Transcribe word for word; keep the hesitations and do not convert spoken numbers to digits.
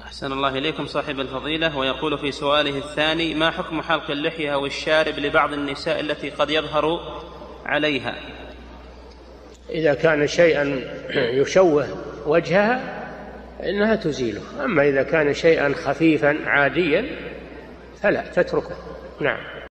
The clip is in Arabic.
أحسن الله إليكم صاحب الفضيلة، ويقول في سؤاله الثاني: ما حكم حلق اللحية والشارب لبعض النساء التي قد يظهر عليها؟ إذا كان شيئا يشوه وجهها إنها تزيله، أما إذا كان شيئا خفيفا عاديا فلا تتركه. نعم.